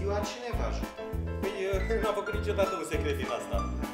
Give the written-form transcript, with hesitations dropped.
la cineva ajută. Păi, n-am făcut niciodată un secret din asta.